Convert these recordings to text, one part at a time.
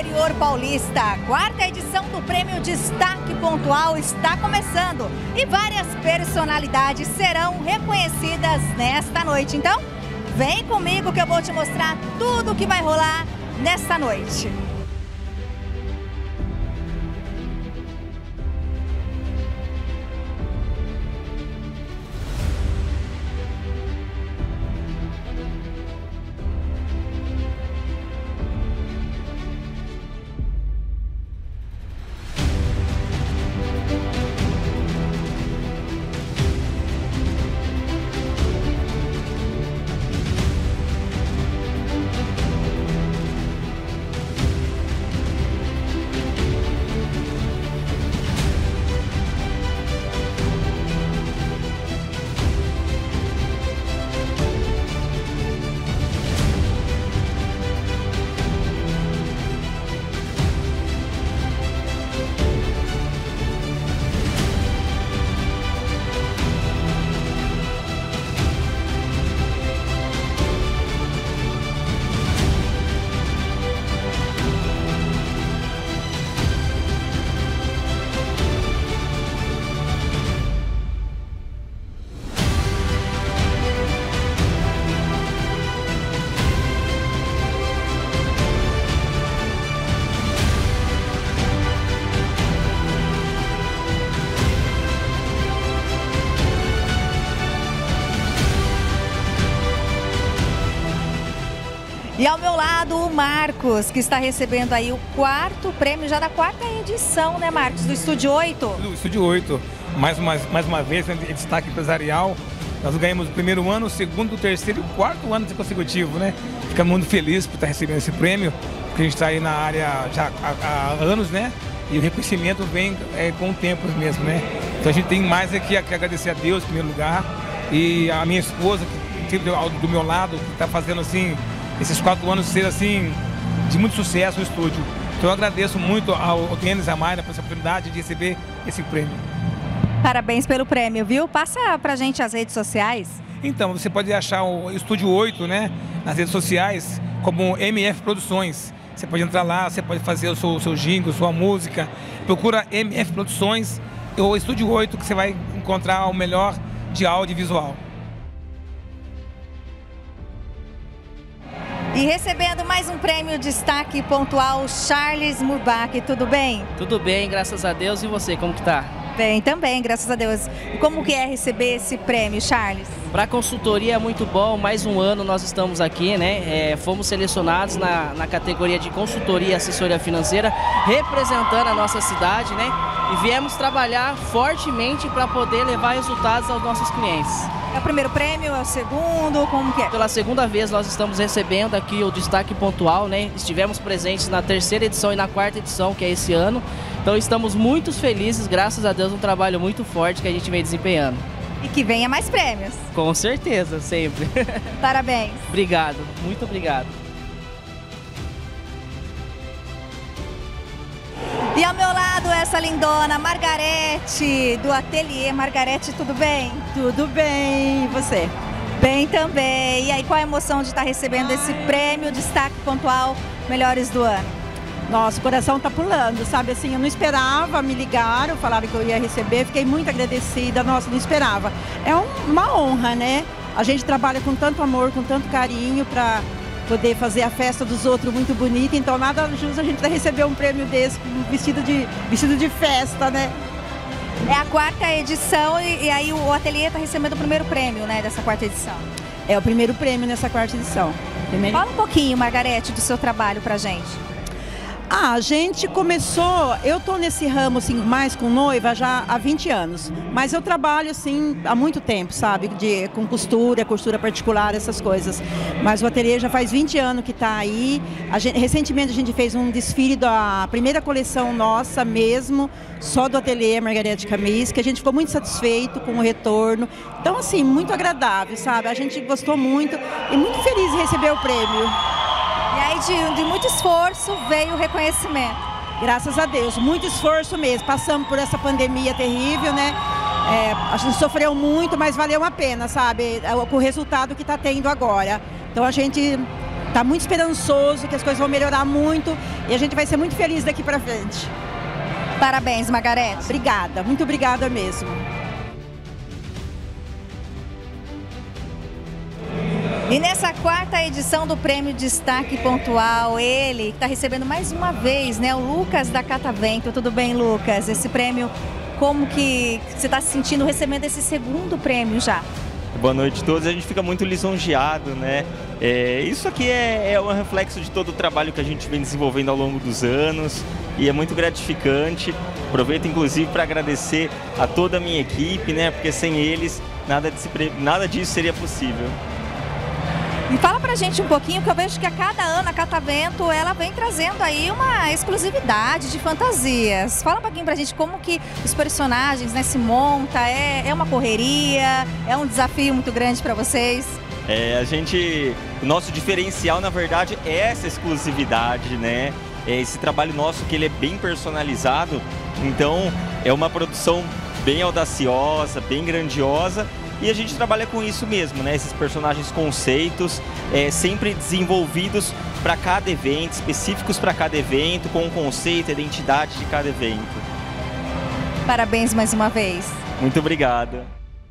interior paulista. A quarta edição do Prêmio Destaque Pontual está começando e várias personalidades serão reconhecidas nesta noite. Então, vem comigo que eu vou te mostrar tudo o que vai rolar nesta noite. E ao meu lado o Marcos, que está recebendo aí o quarto prêmio, já da quarta edição, né, Marcos, do Estúdio 8? Do Estúdio 8, mais uma vez, né, destaque empresarial. Nós ganhamos o primeiro ano, o segundo, o terceiro e o quarto ano consecutivo, né? Ficamos muito felizes por estar recebendo esse prêmio, porque a gente está aí na área já há anos, né? E o reconhecimento vem com o tempo mesmo, né? Então a gente tem mais aqui que agradecer a Deus em primeiro lugar, e a minha esposa, que sempre do meu lado, que está fazendo assim, esses 4 anos ser assim, de muito sucesso no estúdio. Então eu agradeço muito ao Denis e a Mayra por essa oportunidade de receber esse prêmio. Parabéns pelo prêmio, viu? Passa pra gente as redes sociais. Então, você pode achar o Estúdio 8, né, nas redes sociais, como MF Produções. Você pode entrar lá, você pode fazer o seu jingle, sua música. Procura MF Produções ou Estúdio 8, que você vai encontrar o melhor de áudio e visual. E recebendo mais um prêmio Destaque Pontual, Charles Murbach, tudo bem? Tudo bem, graças a Deus. E você, como que tá? Bem, também, graças a Deus. E como que é receber esse prêmio, Charles? Para a consultoria é muito bom, mais um ano nós estamos aqui, né? Fomos selecionados na categoria de consultoria e assessoria financeira, representando a nossa cidade, né? E viemos trabalhar fortemente para poder levar resultados aos nossos clientes. É o primeiro prêmio, é o segundo, como que é? Pela segunda vez nós estamos recebendo aqui o Destaque Pontual, né? Estivemos presentes na terceira edição e na quarta edição, que é esse ano. Então estamos muito felizes, graças a Deus, um trabalho muito forte que a gente vem desempenhando. E que venha mais prêmios. Com certeza, sempre. Parabéns. Obrigado, muito obrigado. E ao meu lado essa lindona, Margarete, do Ateliê. Margarete, tudo bem? Tudo bem, e você? Bem também. E aí, qual a emoção de estar recebendo esse prêmio Destaque Pontual Melhores do Ano? Nossa, o coração tá pulando, sabe assim, eu não esperava, me ligaram, falaram que eu ia receber, fiquei muito agradecida, nossa, não esperava. É uma honra, né? A gente trabalha com tanto amor, com tanto carinho para poder fazer a festa dos outros muito bonita, então nada justo a gente receber um prêmio desse, vestido de festa, né? É a quarta edição e aí o Ateliê está recebendo o primeiro prêmio, né, dessa quarta edição. É o primeiro prêmio nessa quarta edição. Fala um pouquinho, Margarete, do seu trabalho pra gente. A gente começou, eu tô nesse ramo assim, mais com noiva já há 20 anos, mas eu trabalho assim há muito tempo, sabe, com costura particular, essas coisas. Mas o ateliê já faz 20 anos que tá aí. Recentemente a gente fez um desfile da primeira coleção nossa mesmo, só do ateliê Margarete Camis, que a gente ficou muito satisfeito com o retorno. Então assim, muito agradável, sabe, a gente gostou muito e muito feliz de receber o prêmio. E aí, de muito esforço, veio o reconhecimento. Graças a Deus, muito esforço mesmo. Passamos por essa pandemia terrível, né? A gente sofreu muito, mas valeu a pena, sabe? O resultado que está tendo agora. Então a gente tá muito esperançoso que as coisas vão melhorar muito e a gente vai ser muito feliz daqui para frente. Parabéns, Margarete. Obrigada, muito obrigada mesmo. E nessa quarta edição do Prêmio Destaque Pontual, ele que está recebendo mais uma vez, né, o Lucas da Catavento. Tudo bem, Lucas? Esse prêmio, como que você está se sentindo recebendo esse segundo prêmio já? Boa noite a todos, a gente fica muito lisonjeado, né? Isso aqui é um reflexo de todo o trabalho que a gente vem desenvolvendo ao longo dos anos e é muito gratificante. Aproveito inclusive para agradecer a toda a minha equipe, né? Porque sem eles nada disso seria possível. E fala pra gente um pouquinho, que eu vejo que a cada ano a Catavento, ela vem trazendo aí uma exclusividade de fantasias. Fala um pouquinho pra gente como que os personagens, né, se monta, é uma correria, é um desafio muito grande pra vocês? O nosso diferencial, na verdade, é essa exclusividade, né? Esse trabalho nosso que ele é bem personalizado, então é uma produção bem audaciosa, bem grandiosa. E a gente trabalha com isso mesmo, né? Esses personagens conceitos, sempre desenvolvidos para cada evento, específicos para cada evento, com o conceito, a identidade de cada evento. Parabéns mais uma vez. Muito obrigado.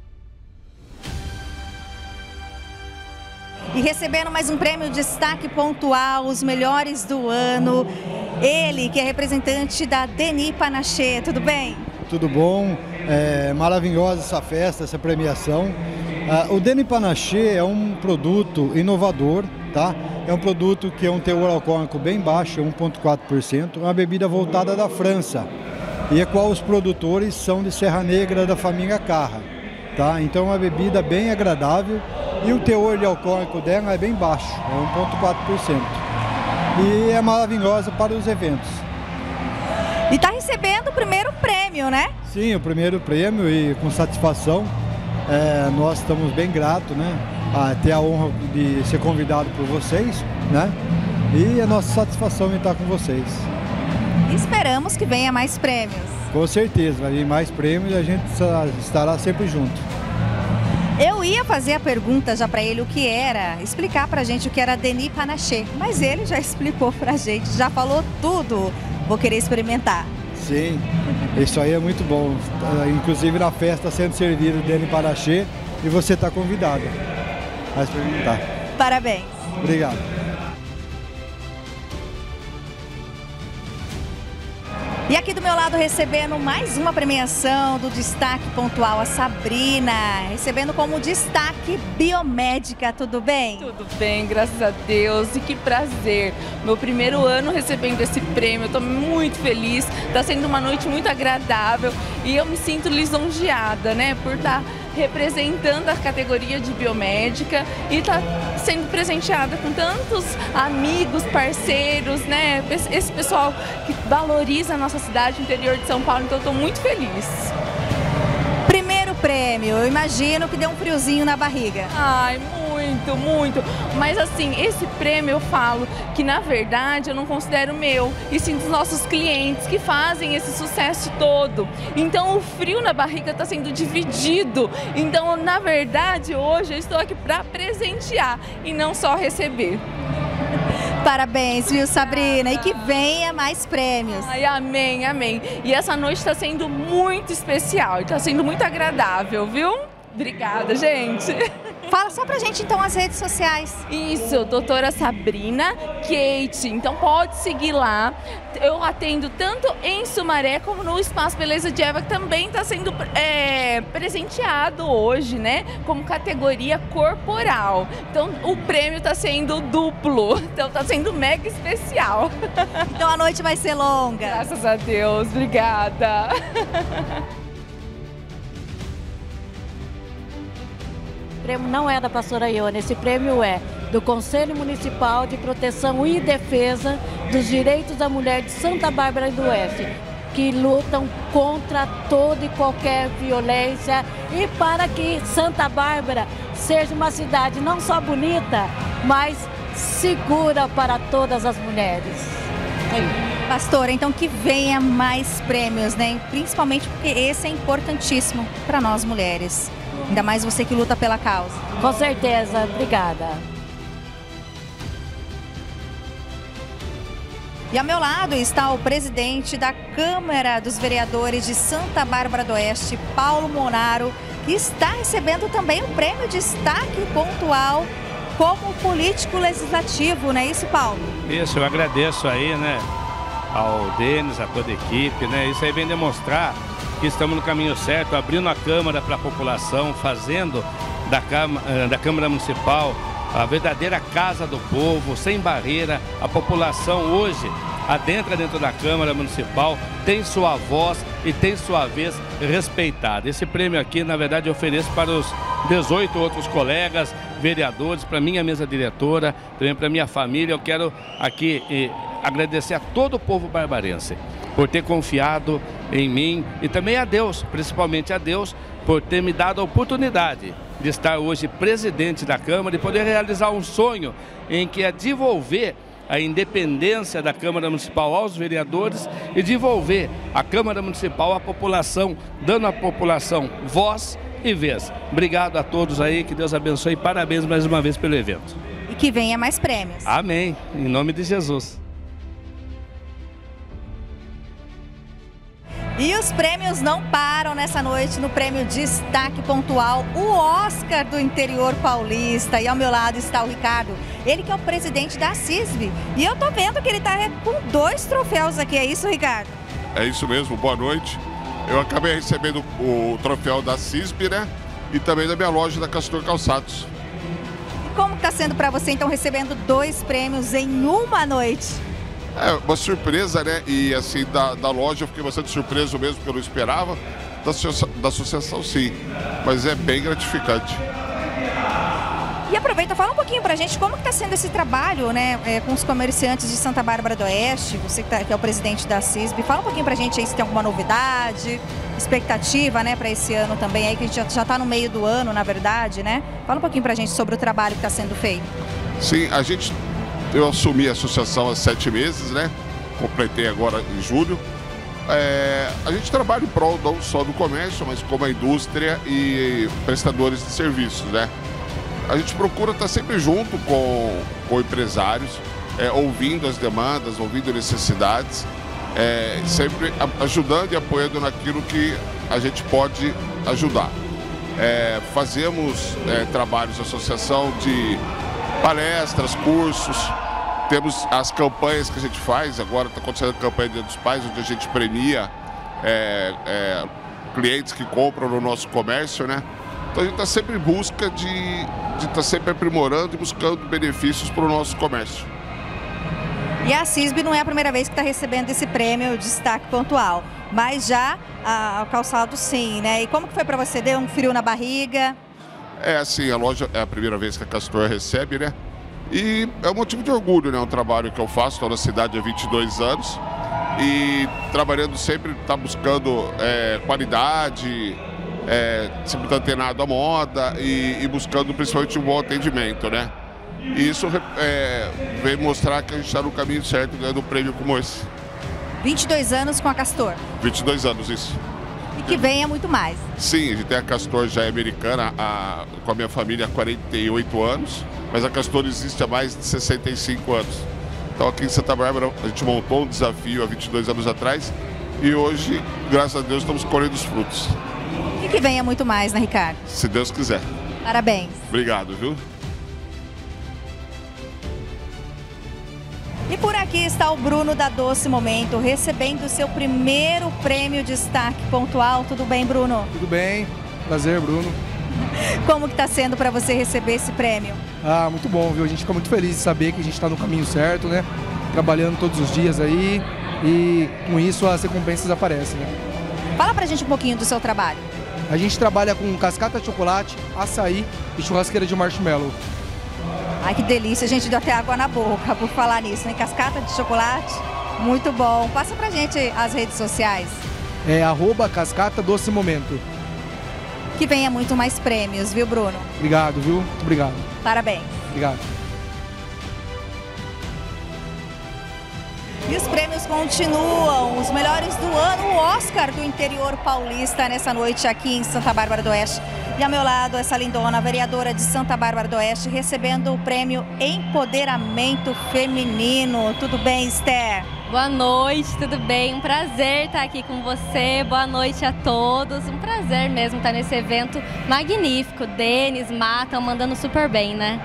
E recebendo mais um prêmio Destaque Pontual, os melhores do ano, ele que é representante da Denis Panaché. Tudo bem? Tudo bom, maravilhosa essa festa, essa premiação. O Denis Panaché é um produto inovador, tá? É um produto que é um teor alcoólico bem baixo, 1,4%, uma bebida voltada da França, e a qual os produtores são de Serra Negra da família Carra, tá? Então é uma bebida bem agradável e o teor de alcoólico dela é bem baixo, é 1,4%. E é maravilhosa para os eventos. E está recebendo o primeiro prêmio, né? Sim, o primeiro prêmio e com satisfação. Nós estamos bem gratos, né? A ter a honra de ser convidado por vocês, né? E a nossa satisfação em estar com vocês. E esperamos que venha mais prêmios. Com certeza, vai vir mais prêmios e a gente estará sempre junto. Eu ia fazer a pergunta já para ele o que era, explicar pra gente o que era Denis Panaché, mas ele já explicou pra gente, já falou tudo. Vou querer experimentar. Sim, isso aí é muito bom. Inclusive na festa sendo servido Denis Panaché e você está convidada a experimentar. Parabéns. Obrigado. E aqui do meu lado recebendo mais uma premiação do Destaque Pontual, a Sabrina, recebendo como destaque biomédica, tudo bem? Tudo bem, graças a Deus, e que prazer. Meu primeiro ano recebendo esse prêmio, eu estou muito feliz, está sendo uma noite muito agradável e eu me sinto lisonjeada, né, por estar representando a categoria de biomédica e tá sendo presenteada com tantos amigos, parceiros, né? Esse pessoal que valoriza a nossa cidade, o interior de São Paulo, então eu estou muito feliz. Primeiro prêmio, eu imagino que deu um friozinho na barriga. Ai, muito, muito. Mas assim, esse prêmio eu falo que na verdade eu não considero meu, e sim dos nossos clientes que fazem esse sucesso todo. Então o frio na barriga está sendo dividido. Então na verdade hoje eu estou aqui para presentear e não só receber. Parabéns, viu, Sabrina? E que venha mais prêmios. Ai, amém, amém. E essa noite está sendo muito especial, está sendo muito agradável, viu? Obrigada, gente. Fala só pra gente então as redes sociais. Isso, doutora Sabrina Kate. Então pode seguir lá. Eu atendo tanto em Sumaré como no Espaço Beleza de Eva, que também está sendo presenteado hoje, né? Como categoria corporal. Então o prêmio está sendo duplo. Então está sendo mega especial. Então a noite vai ser longa. Graças a Deus. Obrigada. O prêmio não é da pastora Ione, esse prêmio é do Conselho Municipal de Proteção e Defesa dos Direitos da Mulher de Santa Bárbara do Oeste, que lutam contra toda e qualquer violência e para que Santa Bárbara seja uma cidade não só bonita, mas segura para todas as mulheres. Pastora, então que venha mais prêmios, né? Principalmente porque esse é importantíssimo para nós mulheres. Ainda mais você que luta pela causa. Com certeza, obrigada. E ao meu lado está o presidente da Câmara dos Vereadores de Santa Bárbara do Oeste, Paulo Monaro, que está recebendo também o prêmio Destaque Pontual como político legislativo, não é isso, Paulo? Isso, eu agradeço aí, né, ao Denis, a toda a equipe, né? Isso aí vem demonstrar que estamos no caminho certo, abrindo a Câmara para a população, fazendo da Câmara Municipal a verdadeira casa do povo, sem barreira. A população hoje adentra dentro da Câmara Municipal, tem sua voz e tem sua vez respeitada. Esse prêmio aqui, na verdade, eu ofereço para os 18 outros colegas, vereadores, para minha mesa diretora, também para minha família. Eu quero aqui agradecer a todo o povo barbarense por ter confiado em mim e também a Deus, principalmente a Deus, por ter me dado a oportunidade de estar hoje presidente da Câmara e poder realizar um sonho em que é devolver a independência da Câmara Municipal aos vereadores e devolver a Câmara Municipal à população, dando à população voz e vez. Obrigado a todos aí, que Deus abençoe e parabéns mais uma vez pelo evento. E que venha mais prêmios. Amém, em nome de Jesus. E os prêmios não param nessa noite no prêmio Destaque Pontual, o Oscar do interior paulista. E ao meu lado está o Ricardo, ele que é o presidente da CISB. E eu tô vendo que ele tá com 2 troféus aqui, é isso, Ricardo? É isso mesmo, boa noite. Eu acabei recebendo o troféu da CISB, né? E também da minha loja da Castor Calçados. E como está sendo para você, então, recebendo 2 prêmios em uma noite? É uma surpresa, né? E assim, da loja eu fiquei bastante surpreso mesmo, porque eu não esperava. Da associação, sim. Mas é bem gratificante. E aproveita, fala um pouquinho pra gente como que está sendo esse trabalho, né, com os comerciantes de Santa Bárbara do Oeste, você que é o presidente da CISB. Fala um pouquinho pra gente aí se tem alguma novidade, expectativa, né, para esse ano também, aí que a gente já está no meio do ano, na verdade, né? Fala um pouquinho pra gente sobre o trabalho que está sendo feito. Sim, eu assumi a associação há 7 meses, né? Completei agora em julho. A gente trabalha em prol não só do comércio, mas como a indústria e prestadores de serviços, né? A gente procura estar sempre junto com empresários, ouvindo as demandas, ouvindo necessidades, sempre ajudando e apoiando naquilo que a gente pode ajudar. Fazemos trabalhos de associação de palestras, cursos, temos as campanhas que a gente faz, agora está acontecendo a campanha Dia dos Pais, onde a gente premia clientes que compram no nosso comércio, né? Então a gente está sempre em busca de estar sempre aprimorando e buscando benefícios para o nosso comércio. E a CISB não é a primeira vez que está recebendo esse prêmio Destaque Pontual, mas já o calçado sim, né? E como que foi para você? Deu um frio na barriga? Assim, a loja é a primeira vez que a Castor recebe, né? E é um motivo de orgulho, né? Um trabalho que eu faço, estou na cidade há 22 anos e trabalhando sempre, tá buscando qualidade, sempre antenado à moda e buscando principalmente um bom atendimento, né? E isso vem mostrar que a gente está no caminho certo ganhando um prêmio como esse. 22 anos com a Castor? 22 anos, isso. E que venha muito mais. Sim, a gente tem a Castor já americana com a minha família há 48 anos, mas a Castor existe há mais de 65 anos. Então aqui em Santa Bárbara a gente montou um desafio há 22 anos atrás e hoje, graças a Deus, estamos colhendo os frutos. E que venha muito mais, né, Ricardo? Se Deus quiser. Parabéns. Obrigado, viu? E por aqui está o Bruno da Doce Momento, recebendo o seu primeiro prêmio Destaque Pontual. Tudo bem, Bruno? Tudo bem. Prazer, Bruno. Como que está sendo para você receber esse prêmio? Muito bom, viu? A gente fica muito feliz de saber que a gente está no caminho certo, né? Trabalhando todos os dias aí e com isso as recompensas aparecem, né? Fala pra gente um pouquinho do seu trabalho. A gente trabalha com cascata de chocolate, açaí e churrasqueira de marshmallow. Ai, que delícia, gente, deu até água na boca por falar nisso, né? Cascata de chocolate, muito bom. Passa pra gente as redes sociais. @cascata doce momento. Que venha muito mais prêmios, viu, Bruno? Obrigado, viu? Muito obrigado. Parabéns. Obrigado. E os prêmios continuam, os melhores do ano, o Oscar do interior paulista nessa noite aqui em Santa Bárbara do Oeste. E ao meu lado, essa lindona, vereadora de Santa Bárbara do Oeste, recebendo o prêmio Empoderamento Feminino. Tudo bem, Esther? Boa noite, tudo bem? Um prazer estar aqui com você. Boa noite a todos. Um prazer mesmo estar nesse evento magnífico. Denis, Má, estão mandando super bem, né?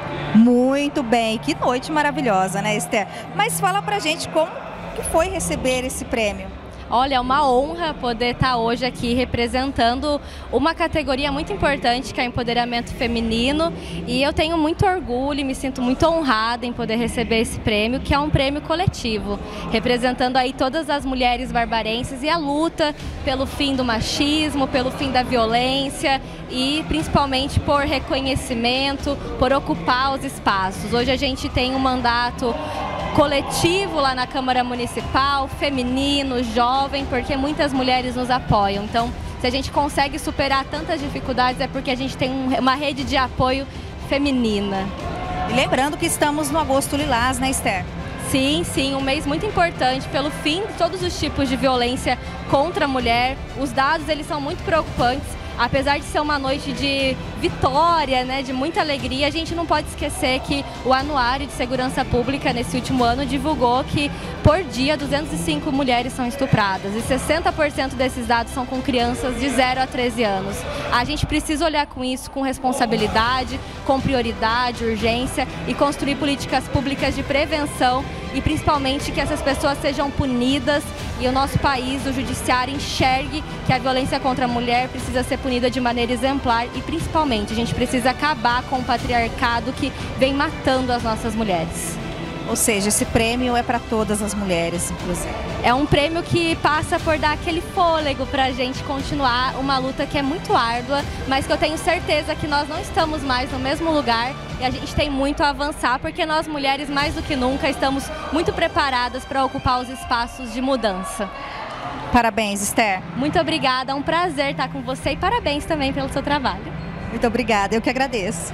Muito bem. Que noite maravilhosa, né, Esther? Mas fala pra gente como que foi receber esse prêmio. Olha, é uma honra poder estar hoje aqui representando uma categoria muito importante, que é o empoderamento feminino. E eu tenho muito orgulho e me sinto muito honrada em poder receber esse prêmio, que é um prêmio coletivo, representando aí todas as mulheres barbarenses e a luta pelo fim do machismo, pelo fim da violência e principalmente por reconhecimento, por ocupar os espaços. Hoje a gente tem um mandato coletivo lá na Câmara Municipal, feminino, jovem, porque muitas mulheres nos apoiam. Então, se a gente consegue superar tantas dificuldades é porque a gente tem uma rede de apoio feminina. E lembrando que estamos no Agosto Lilás, né, Esther? Sim, sim, um mês muito importante pelo fim de todos os tipos de violência contra a mulher. Os dados, eles são muito preocupantes. Apesar de ser uma noite de vitória, né, de muita alegria, a gente não pode esquecer que o Anuário de Segurança Pública, nesse último ano, divulgou que, por dia, 205 mulheres são estupradas. E 60% desses dados são com crianças de 0 a 13 anos. A gente precisa olhar com isso com responsabilidade, com prioridade, urgência e construir políticas públicas de prevenção e, principalmente, que essas pessoas sejam punidas e o nosso país, o judiciário, enxergue que a violência contra a mulher precisa ser punida de maneira exemplar e, principalmente, a gente precisa acabar com o patriarcado que vem matando as nossas mulheres. Ou seja, esse prêmio é para todas as mulheres, inclusive. É um prêmio que passa por dar aquele fôlego para a gente continuar uma luta que é muito árdua, mas que eu tenho certeza que nós não estamos mais no mesmo lugar e a gente tem muito a avançar, porque nós mulheres, mais do que nunca, estamos muito preparadas para ocupar os espaços de mudança. Parabéns, Esther. Muito obrigada, é um prazer estar com você e parabéns também pelo seu trabalho. Muito obrigada, eu que agradeço.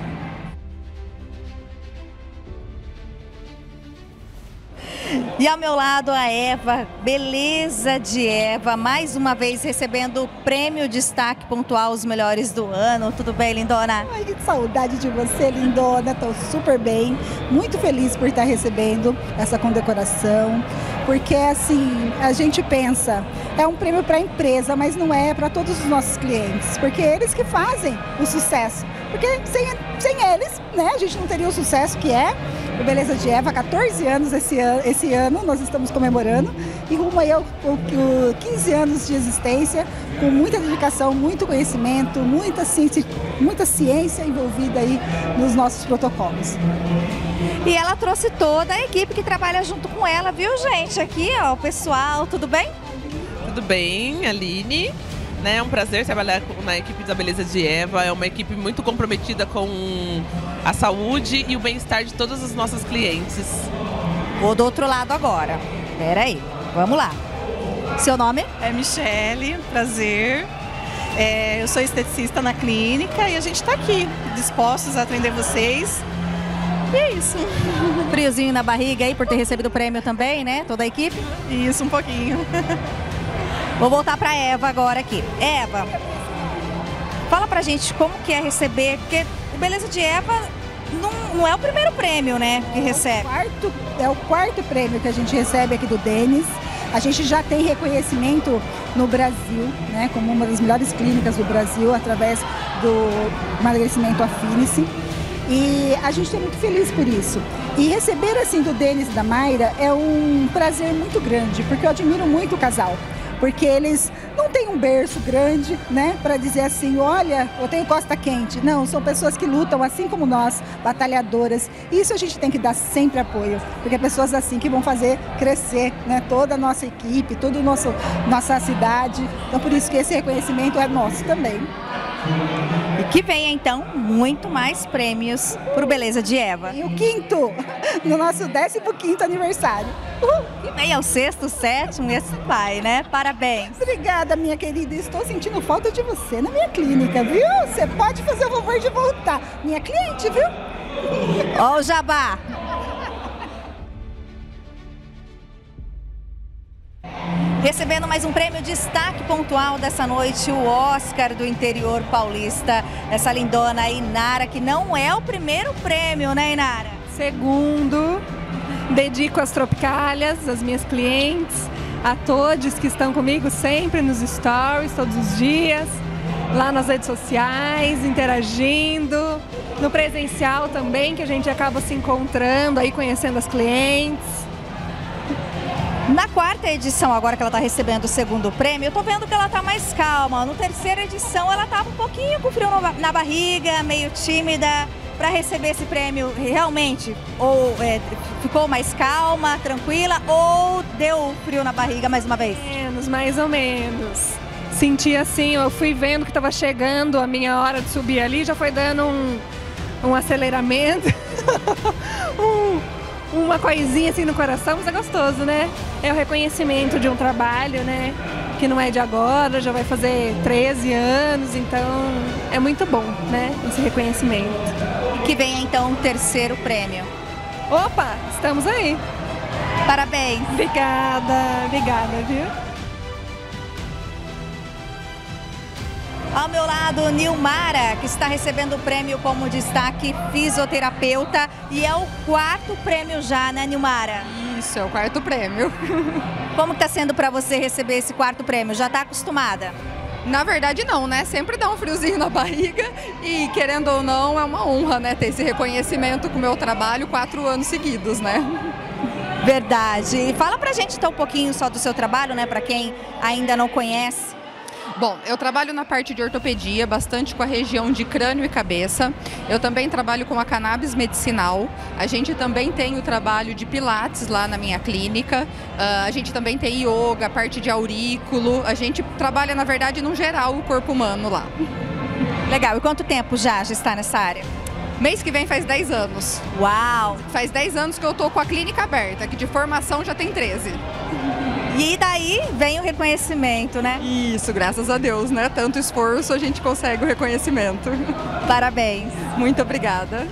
E ao meu lado a Eva, Beleza de Eva, mais uma vez recebendo o prêmio Destaque Pontual Os Melhores do Ano. Tudo bem, lindona? Ai, que saudade de você, lindona. Estou super bem, muito feliz por estar recebendo essa condecoração, porque assim, a gente pensa, é um prêmio para a empresa, mas não é para todos os nossos clientes, porque eles que fazem o sucesso. Porque sem eles, né, a gente não teria o sucesso que é o Beleza de Eva. 14 anos esse ano nós estamos comemorando e rumo aí ao 15 anos de existência, com muita dedicação, muito conhecimento, muita ciência envolvida aí nos nossos protocolos. E ela trouxe toda a equipe que trabalha junto com ela, viu, gente? Aqui, ó, o pessoal, tudo bem? Tudo bem, Aline. É um prazer trabalhar na equipe da Beleza de Eva, é uma equipe muito comprometida com a saúde e o bem-estar de todos os nossos clientes. Vou do outro lado agora. Pera aí, vamos lá. Seu nome? É Michele, prazer. Eu sou esteticista na clínica e a gente está aqui, dispostos a atender vocês. E é isso. Friozinho na barriga aí por ter recebido o prêmio também, né? Toda a equipe? Isso, um pouquinho. Vou voltar para Eva agora aqui. Eva, fala pra gente como que é receber, porque o Beleza de Eva não é o primeiro prêmio, né, que recebe. É o quarto prêmio que a gente recebe aqui do Denis. A gente já tem reconhecimento no Brasil, né, como uma das melhores clínicas do Brasil, através do emagrecimento Affinice. E a gente está muito feliz por isso. E receber assim do Denis e da Mayra é um prazer muito grande, porque eu admiro muito o casal. Porque eles não têm um berço grande, né, para dizer assim, olha, eu tenho costa quente. Não, são pessoas que lutam assim como nós, batalhadoras. E isso a gente tem que dar sempre apoio, porque é pessoas assim que vão fazer crescer, né, toda a nossa equipe, toda a nossa cidade. Então, por isso que esse reconhecimento é nosso também. E que venha, então, muito mais prêmios para o Beleza de Eva. E o quinto, no nosso 15º aniversário. E venha o 6º, 7º, e assim vai, né? Parabéns. Obrigada, minha querida. Estou sentindo falta de você na minha clínica, viu? Você pode fazer o favor de voltar. Minha cliente, viu? Ó o jabá. Recebendo mais um prêmio Destaque Pontual dessa noite, o Oscar do Interior Paulista. Essa lindona Inara, que não é o primeiro prêmio, né, Inara? Segundo. dedico às Tropicálias, às minhas clientes, a todos que estão comigo sempre nos stories, todos os dias, lá nas redes sociais, interagindo, no presencial também, que a gente acaba se encontrando, aí conhecendo as clientes. Na quarta edição, agora que ela está recebendo o segundo prêmio, eu tô vendo que ela tá mais calma. No terceira edição, ela tava um pouquinho com frio na barriga, meio tímida. Para receber esse prêmio, realmente, ou ficou mais calma, tranquila, ou deu frio na barriga mais uma vez? Mais ou menos. Senti assim, eu fui vendo que estava chegando a minha hora de subir ali, já foi dando um aceleramento, uma coisinha assim no coração, mas é gostoso, né? É o reconhecimento de um trabalho, né? Que não é de agora, já vai fazer 13 anos, então é muito bom, né? Esse reconhecimento. Que vem então o terceiro prêmio. Opa, estamos aí. Parabéns. Obrigada, viu? Ao meu lado, Nilmara, que está recebendo o prêmio como destaque fisioterapeuta. E é o quarto prêmio já, né, Nilmara? Isso, é o quarto prêmio. Como está sendo para você receber esse quarto prêmio? Já está acostumada? Na verdade não, né? Sempre dá um friozinho na barriga e, querendo ou não, é uma honra, né? Ter esse reconhecimento com o meu trabalho 4 anos seguidos, né? Verdade. E fala pra gente então um pouquinho só do seu trabalho, né? Pra quem ainda não conhece. Bom, eu trabalho na parte de ortopedia, bastante com a região de crânio e cabeça. Eu também trabalho com a cannabis medicinal. A gente também tem o trabalho de pilates lá na minha clínica. A gente também tem yoga, parte de aurículo. A gente trabalha, na verdade, no geral, o corpo humano lá. Legal. E quanto tempo já está nessa área? Mês que vem faz 10 anos. Uau! Faz 10 anos que eu tô com a clínica aberta, que de formação já tem 13. E daí vem o reconhecimento, né? Isso, graças a Deus, né? Tanto esforço, a gente consegue o reconhecimento. Parabéns. Muito obrigada.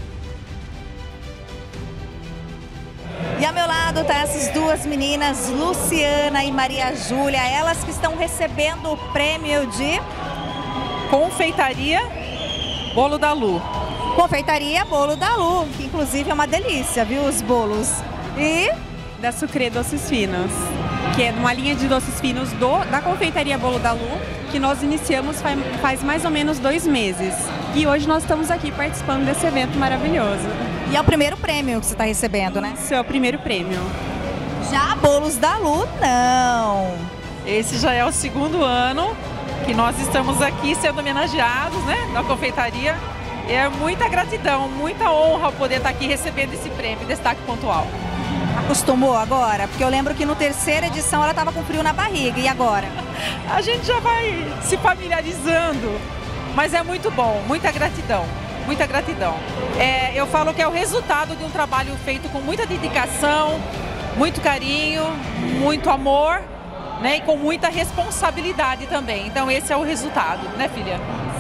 E ao meu lado tá essas duas meninas, Luciana e Maria Júlia, elas que estão recebendo o prêmio de Confeitaria Bolo da Lu. Confeitaria Bolo da Lu, que inclusive é uma delícia, viu, os bolos. E da Sucre Doces Finos, que é uma linha de doces finos da Confeitaria Bolo da Lu, que nós iniciamos faz mais ou menos 2 meses. E hoje nós estamos aqui participando desse evento maravilhoso. E é o primeiro prêmio que você está recebendo, né? Isso é o primeiro prêmio. Já Bolos da Lu, não. Esse já é o 2º ano que nós estamos aqui sendo homenageados, né, na confeitaria. É muita gratidão, muita honra poder estar aqui recebendo esse prêmio, destaque pontual. Acostumou agora? Porque eu lembro que no terceira edição ela estava com frio na barriga, e agora? A gente já vai se familiarizando, mas é muito bom, muita gratidão, muita gratidão. Eu falo que é o resultado de um trabalho feito com muita dedicação, muito carinho, muito amor, né, e com muita responsabilidade também. Então esse é o resultado, né, filha?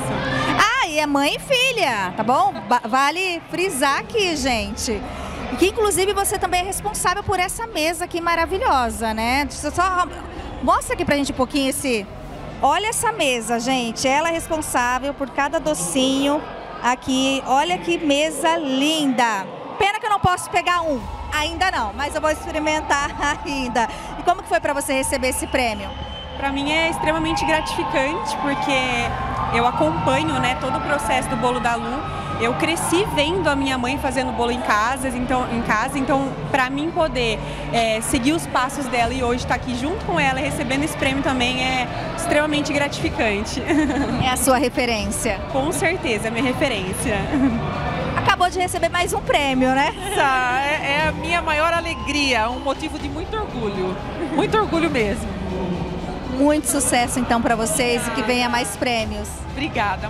E é mãe e filha, tá bom? Vale frisar aqui, gente. Que inclusive você também é responsável por essa mesa aqui maravilhosa, né? Só mostra aqui pra gente um pouquinho esse... Olha essa mesa, gente. Ela é responsável por cada docinho aqui. Olha que mesa linda. Pena que eu não posso pegar um. Ainda não, mas eu vou experimentar ainda. E como que foi pra você receber esse prêmio? Para mim é extremamente gratificante, porque eu acompanho, né, todo o processo do Bolo da Lu. Eu cresci vendo a minha mãe fazendo bolo em casa, então para mim poder seguir os passos dela e hoje estar aqui junto com ela e recebendo esse prêmio também é extremamente gratificante. É a sua referência? Com certeza, é a minha referência. Acabou de receber mais um prêmio, né? É a minha maior alegria, um motivo de muito orgulho mesmo. Muito sucesso então para vocês e que venha mais prêmios. Obrigada.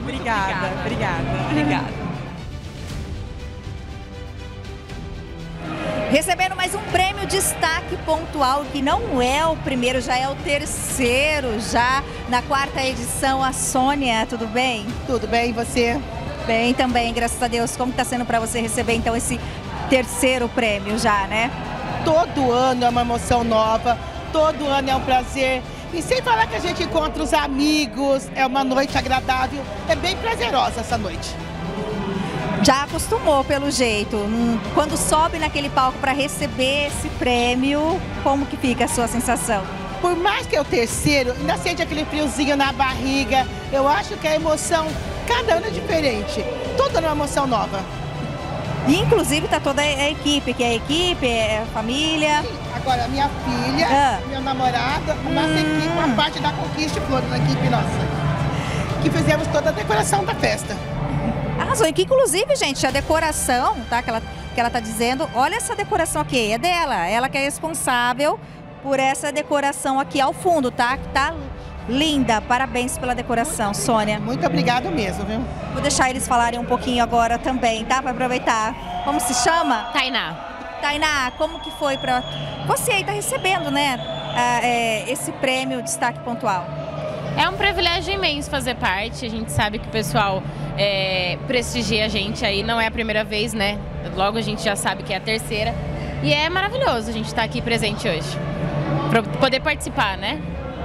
Recebendo mais um prêmio destaque pontual, que não é o primeiro, já é o terceiro, já na 4ª edição. A Sônia, tudo bem? Tudo bem, e você? Bem também, graças a Deus. Como está sendo para você receber então esse terceiro prêmio já, né? Todo ano é uma emoção nova, todo ano é um prazer. E sem falar que a gente encontra os amigos, é uma noite agradável, é bem prazerosa essa noite. Já acostumou, pelo jeito. Quando sobe naquele palco para receber esse prêmio, como que fica a sua sensação? Por mais que é o terceiro, ainda sente aquele friozinho na barriga. Eu acho que a emoção, cada ano é diferente. Todo ano é uma emoção nova. E, inclusive, tá toda a equipe, que é a equipe, é a família. Sim, agora minha filha, meu namorado, a nossa equipe, uma parte da Conquista Flores, da equipe nossa. Que fizemos toda a decoração da festa. Arrasou. E que, inclusive, gente, a decoração, tá? Que ela tá dizendo, olha essa decoração aqui, é dela. Ela que é responsável por essa decoração aqui ao fundo, tá? Que tá linda. Parabéns pela decoração, Sônia. Muito obrigado mesmo, viu? Vou deixar eles falarem um pouquinho agora também, tá? Para aproveitar. Como se chama? Tainá. Tainá, como que foi para você aí tá recebendo, né? Esse prêmio Destaque Pontual? É um privilégio imenso fazer parte. A gente sabe que o pessoal prestigia a gente aí. Não é a primeira vez, né? Logo a gente já sabe que é a terceira. E é maravilhoso a gente estar aqui presente hoje. Para poder participar, né?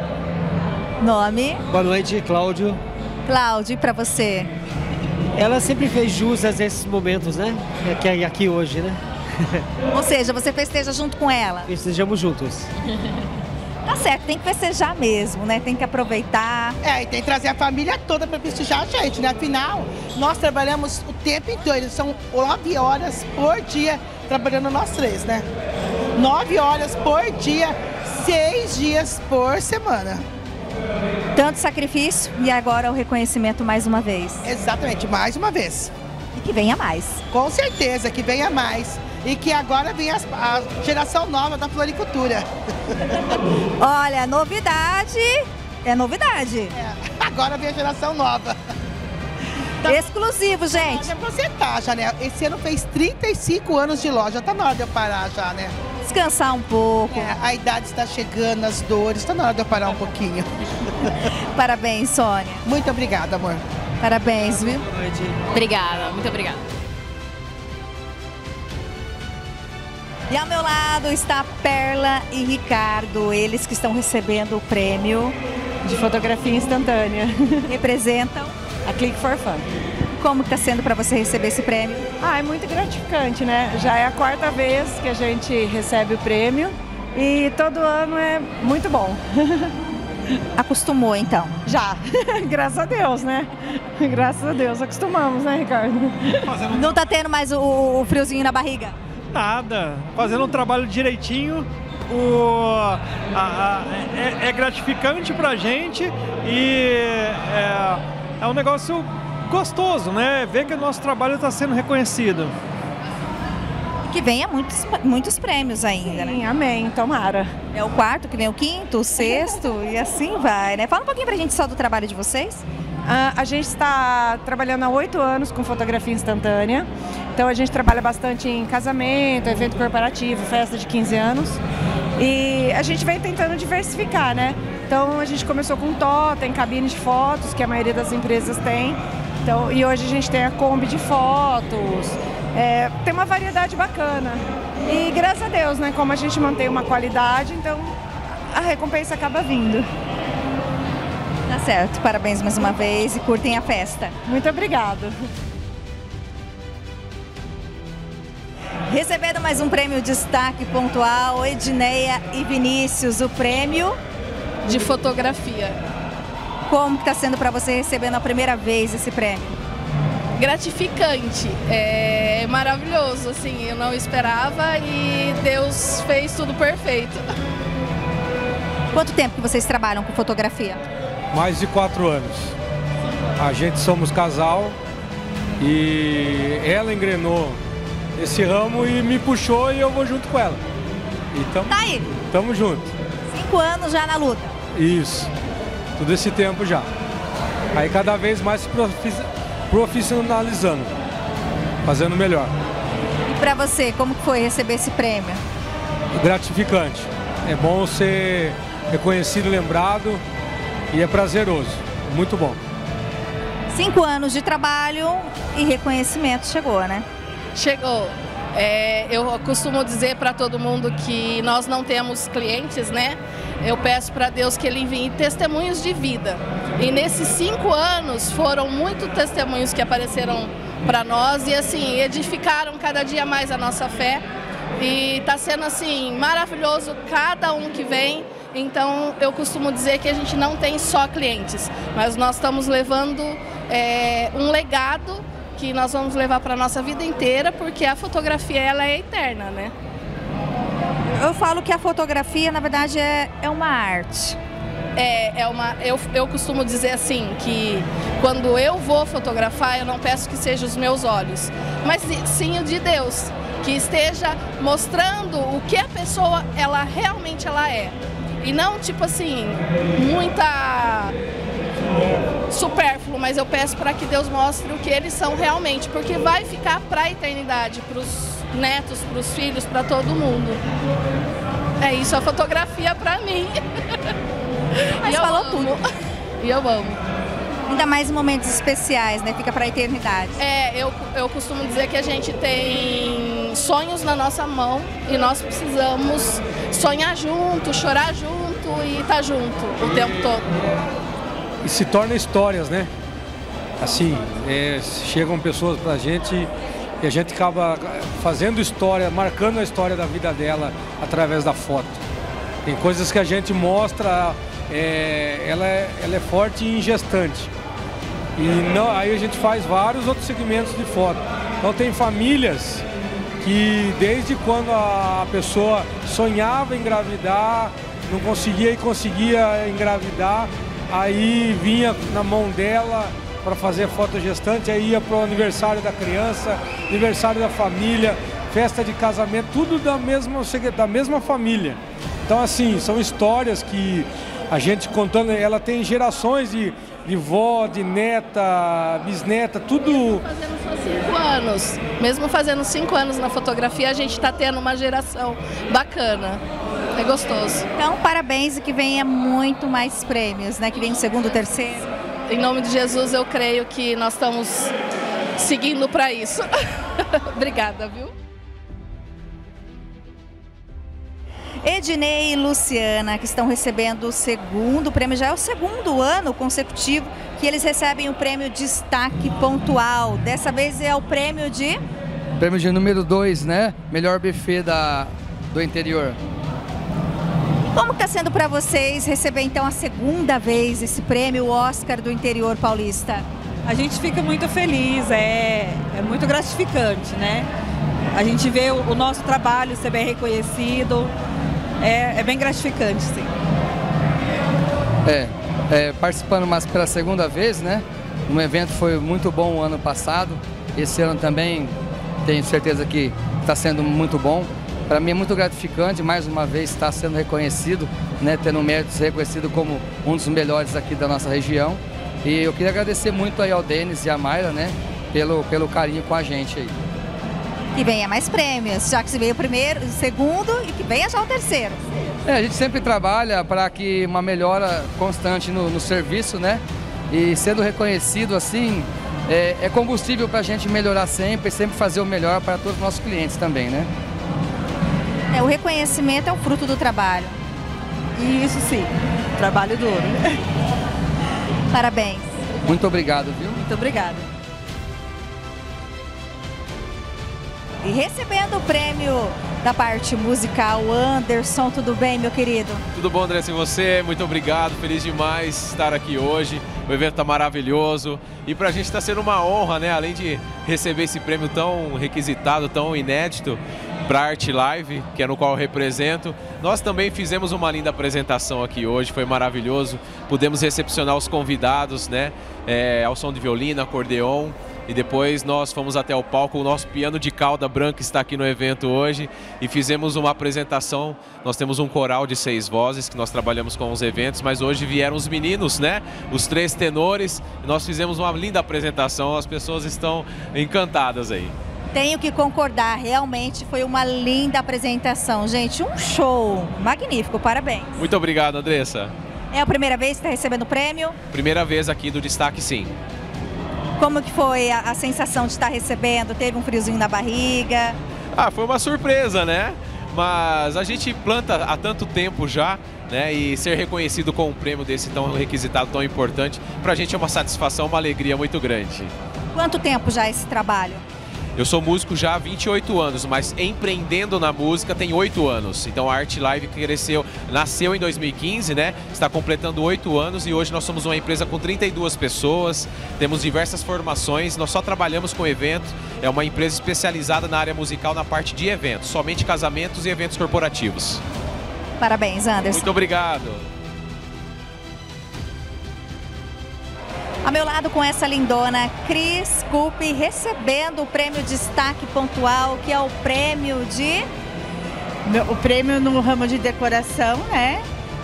Nome? Boa noite, Cláudio. Cláudio, e para você? Ela sempre fez jus a esses momentos, né? Aqui hoje, né? Ou seja, você festeja junto com ela? Festejamos juntos. Tá certo, tem que festejar mesmo, né? Tem que aproveitar. E tem que trazer a família toda para festejar a gente, né? Afinal, nós trabalhamos o tempo inteiro, são 9 horas por dia trabalhando nós três, né? 9 horas por dia, 6 dias por semana. Tanto sacrifício e agora o reconhecimento mais uma vez. Exatamente, mais uma vez. E que venha mais. Com certeza, que venha mais. E que agora venha a geração nova da floricultura. Olha, novidade é novidade. Agora vem a geração nova. Exclusivo, gente. Já você tá, já, né? Esse ano fez 35 anos de loja, tá na hora de eu parar já, né? Descansar um pouco. A idade está chegando, as dores, tá na hora de eu parar um pouquinho. Parabéns, Sônia. Muito obrigada, amor. Parabéns, viu? Obrigada, muito obrigada. E ao meu lado está Perla e Ricardo, eles que estão recebendo o prêmio de fotografia instantânea. Representam a Click for Fun. Como está sendo para você receber esse prêmio? É muito gratificante, né? Já é a 4ª vez que a gente recebe o prêmio e todo ano é muito bom. Acostumou, então? Já, graças a Deus, né? Graças a Deus, acostumamos, né, Ricardo? Não tá tendo mais o friozinho na barriga? Nada, fazendo um trabalho direitinho, é gratificante pra gente e é um negócio gostoso, né? Ver que o nosso trabalho está sendo reconhecido. E que venha muitos prêmios ainda, Sim, né? Amém, tomara. É o 4º, que vem o 5º, o 6º e assim vai, né? Fala um pouquinho pra gente só do trabalho de vocês. A gente está trabalhando há 8 anos com fotografia instantânea. Então a gente trabalha bastante em casamento, evento corporativo, festa de 15 anos. E a gente vem tentando diversificar, né? Então a gente começou com totem, cabine de fotos, que a maioria das empresas tem. Então, e hoje a gente tem a Kombi de fotos. Tem uma variedade bacana. E graças a Deus, né? Como a gente mantém uma qualidade, então a recompensa acaba vindo. Tá certo, parabéns mais uma vez e curtem a festa. Muito obrigada. Recebendo mais um prêmio Destaque Pontual, Edneia e Vinícius, o prêmio de fotografia. Como está sendo para você recebendo a primeira vez esse prêmio? Gratificante, é maravilhoso, assim, eu não esperava e Deus fez tudo perfeito. Quanto tempo que vocês trabalham com fotografia? Mais de 4 anos. A gente somos casal e ela engrenou esse ramo e me puxou e eu vou junto com ela. Então, tá aí. Tamo junto. 5 anos já na luta. Isso. Todo esse tempo já. Aí cada vez mais profissionalizando, fazendo melhor. E para você, como foi receber esse prêmio? Gratificante. É bom ser reconhecido, lembrado e é prazeroso. Muito bom. 5 anos de trabalho e reconhecimento chegou, né? Chegou. Eu costumo dizer para todo mundo que nós não temos clientes, né? Eu peço para Deus que Ele envie testemunhos de vida. E nesses 5 anos foram muitos testemunhos que apareceram para nós e assim, edificaram cada dia mais a nossa fé. E está sendo assim, maravilhoso cada um que vem. Então eu costumo dizer que a gente não tem só clientes, mas nós estamos levando um legado que nós vamos levar para a nossa vida inteira, porque a fotografia ela é eterna, né? Eu falo que a fotografia, na verdade, é uma arte. Eu costumo dizer assim, que quando eu vou fotografar, eu não peço que sejam os meus olhos, mas sim o de Deus, que esteja mostrando o que a pessoa, ela realmente ela é. E não, tipo assim, muita supérfluo, mas eu peço para que Deus mostre o que eles são realmente, porque vai ficar para a eternidade, para os netos, para os filhos, para todo mundo. É isso, a fotografia para mim. Mas falou tudo. E eu amo. Ainda mais em momentos especiais, né? Fica para a eternidade. Eu costumo dizer que a gente tem sonhos na nossa mão e nós precisamos sonhar junto, chorar junto e estar junto o tempo todo. E se torna histórias, né? Assim, chegam pessoas pra gente e a gente acaba fazendo história, marcando a história da vida dela através da foto. Tem coisas que a gente mostra, ela é forte e ingestante. E aí a gente faz vários outros segmentos de foto. Então tem famílias que desde quando a pessoa sonhava engravidar, não conseguia e conseguia engravidar, aí vinha na mão dela para fazer foto gestante, aí ia para o aniversário da criança, aniversário da família, festa de casamento, tudo da mesma família. Então assim, são histórias que a gente contando, ela tem gerações de vó, de neta, bisneta, tudo. Fazendo só 5 anos, mesmo fazendo 5 anos na fotografia, a gente está tendo uma geração bacana. É gostoso. Então, parabéns e que venha muito mais prêmios, né? Que venha o segundo, terceiro. Em nome de Jesus, eu creio que nós estamos seguindo para isso. Obrigada, viu? Ednei e Luciana, que estão recebendo o segundo prêmio, já é o segundo ano consecutivo que eles recebem o prêmio Destaque Pontual. Dessa vez é o prêmio de... Prêmio de número 2, né? Melhor buffet do interior. Como está sendo para vocês receber então a segunda vez esse prêmio, o Oscar do interior paulista? A gente fica muito feliz, é muito gratificante, né? A gente vê o nosso trabalho ser bem reconhecido, é bem gratificante, sim. Participando mais pela segunda vez, né? Um evento foi muito bom o ano passado, esse ano também tenho certeza que está sendo muito bom. Para mim é muito gratificante, mais uma vez, estar sendo reconhecido, né, tendo méritos reconhecido como um dos melhores aqui da nossa região. E eu queria agradecer muito aí ao Denis e à Mayra, né, pelo carinho com a gente aí. Que venha mais prêmios, já que se veio o primeiro, o segundo e que venha já o terceiro. A gente sempre trabalha para que uma melhora constante no serviço, né, e sendo reconhecido assim, é combustível para a gente melhorar sempre fazer o melhor para todos os nossos clientes também, né. O reconhecimento é o fruto do trabalho. Isso sim, trabalho duro. Parabéns. Muito obrigado, viu? Muito obrigada. E recebendo o prêmio da parte musical, Anderson, tudo bem, meu querido? Tudo bom, Andressa, e você? Muito obrigado, feliz demais estar aqui hoje. O evento está maravilhoso e para a gente está sendo uma honra, né? Além de receber esse prêmio tão requisitado, tão inédito para a Arte Live, que é no qual eu represento. Nós também fizemos uma linda apresentação aqui hoje, foi maravilhoso. Pudemos recepcionar os convidados, né? Ao som de violino, acordeon. E depois nós fomos até o palco, o nosso piano de cauda branca está aqui no evento hoje e fizemos uma apresentação. Nós temos um coral de 6 vozes que nós trabalhamos com os eventos, mas hoje vieram os meninos, né? Os 3 tenores. Nós fizemos uma linda apresentação, as pessoas estão encantadas aí. Tenho que concordar, realmente foi uma linda apresentação. Gente, um show magnífico, parabéns. Muito obrigado, Andressa. É a primeira vez que está recebendo o prêmio? Primeira vez aqui do Destaque, sim. Como que foi a sensação de estar recebendo? Teve um friozinho na barriga? Foi uma surpresa, né? Mas a gente planta há tanto tempo já, né? E ser reconhecido com um prêmio desse tão requisitado, tão importante, pra gente é uma satisfação, uma alegria muito grande. Quanto tempo já esse trabalho? Eu sou músico já há 28 anos, mas empreendendo na música tem 8 anos. Então a Art Live nasceu em 2015, né? Está completando 8 anos e hoje nós somos uma empresa com 32 pessoas, temos diversas formações, nós só trabalhamos com evento, é uma empresa especializada na área musical na parte de eventos, somente casamentos e eventos corporativos. Parabéns, Anderson. Muito obrigado. Ao meu lado com essa lindona, Cris Culpe, recebendo o prêmio Destaque Pontual, que é o prêmio de... O prêmio no ramo de decoração, né?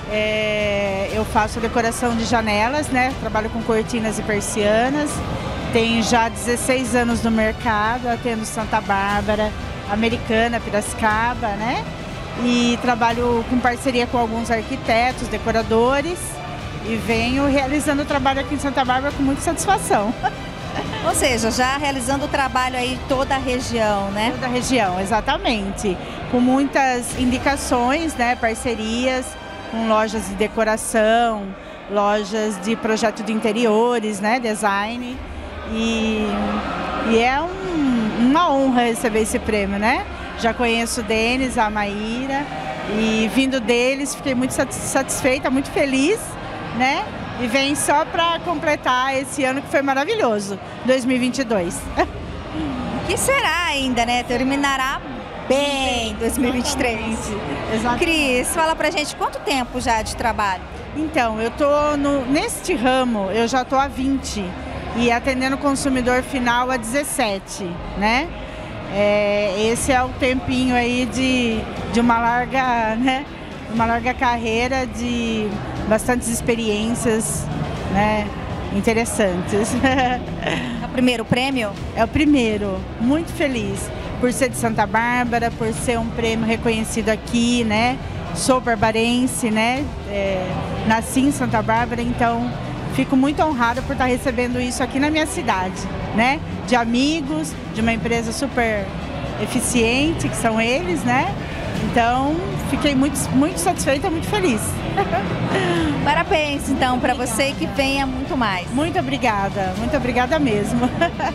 Eu faço decoração de janelas, né? Trabalho com cortinas e persianas. Tenho já 16 anos no mercado, atendo Santa Bárbara, Americana, Piracicaba, né? E trabalho com parceria com alguns arquitetos, decoradores. E venho realizando o trabalho aqui em Santa Bárbara com muita satisfação. Ou seja, já realizando o trabalho aí em toda a região, né? Toda a região, exatamente. Com muitas indicações, né? Parcerias com lojas de decoração, lojas de projeto de interiores, né? Design. E é uma honra receber esse prêmio, né? Já conheço o Denis, a Maíra, e vindo deles fiquei muito satisfeita, muito feliz, né? E vem só para completar esse ano que foi maravilhoso, 2022. Que será ainda, né? Terminará bem 2023. Exatamente. Cris, fala pra gente quanto tempo já de trabalho? Então, eu tô neste ramo, eu já tô há 20 e atendendo o consumidor final há 17, né? Esse é o tempinho aí de uma larga, né? Uma larga carreira de bastantes experiências, né, interessantes. É o primeiro prêmio? É o primeiro, muito feliz por ser de Santa Bárbara, por ser um prêmio reconhecido aqui, né? Sou barbarense, né? Nasci em Santa Bárbara, então fico muito honrada por estar recebendo isso aqui na minha cidade, né? De amigos, de uma empresa super eficiente, que são eles, né? Então, fiquei muito satisfeita, muito feliz. Parabéns, então, para você e que venha muito mais. Muito obrigada mesmo.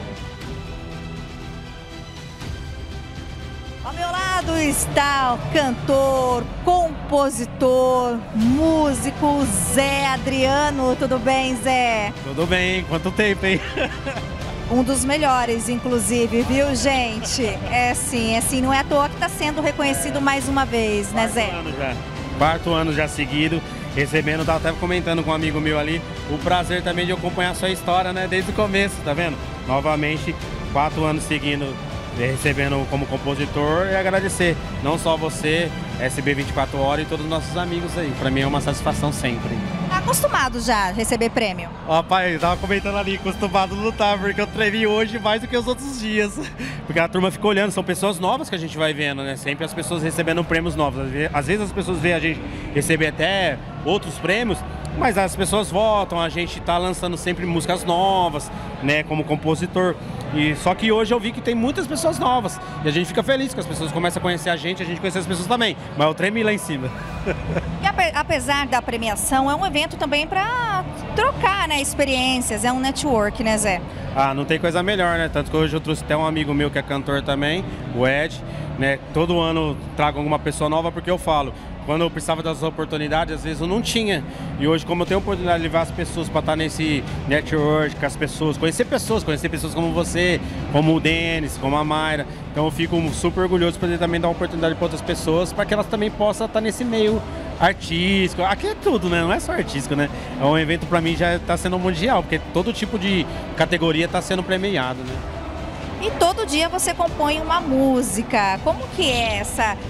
Ao meu lado está o cantor, compositor, músico Zé Adriano. Tudo bem, Zé? Tudo bem, quanto tempo, hein? Um dos melhores, inclusive, viu, gente? É sim, não é à toa que está sendo reconhecido mais uma vez, né, Zé? Quarto ano já seguido, recebendo, estava até comentando com um amigo meu ali, o prazer também de acompanhar a sua história, né, desde o começo, tá vendo? Novamente, 4 anos seguindo, recebendo como compositor e agradecer, não só você, SB 24 Horas e todos os nossos amigos aí, para mim é uma satisfação sempre. Tá acostumado já a receber prêmio? Ó, pai, eu tava comentando ali, acostumado a lutar, porque eu treinei hoje mais do que os outros dias. Porque a turma fica olhando, são pessoas novas que a gente vai vendo, né? Sempre as pessoas recebendo prêmios novos. Às vezes as pessoas veem a gente receber até outros prêmios, mas as pessoas votam, a gente tá lançando sempre músicas novas, né, como compositor. E só que hoje eu vi que tem muitas pessoas novas e a gente fica feliz que as pessoas começam a conhecer a gente conhece as pessoas também, mas eu tremi lá em cima. E apesar da premiação, é um evento também para trocar, né, experiências, é um network, né, Zé? Ah, não tem coisa melhor, né? Tanto que hoje eu trouxe até um amigo meu que é cantor também, o Ed, né? Todo ano trago alguma pessoa nova porque eu falo, quando eu precisava das oportunidades, às vezes eu não tinha. E hoje, como eu tenho a oportunidade de levar as pessoas para estar nesse network com as pessoas, conhecer pessoas como você, como o Denis, como a Mayra. Então eu fico super orgulhoso de poder também dar uma oportunidade para outras pessoas, para que elas também possam estar nesse meio artístico. Aqui é tudo, né? Não é só artístico, né? É um evento para mim já está sendo mundial, porque todo tipo de categoria está sendo premiado, né? E todo dia você compõe uma música. Como que é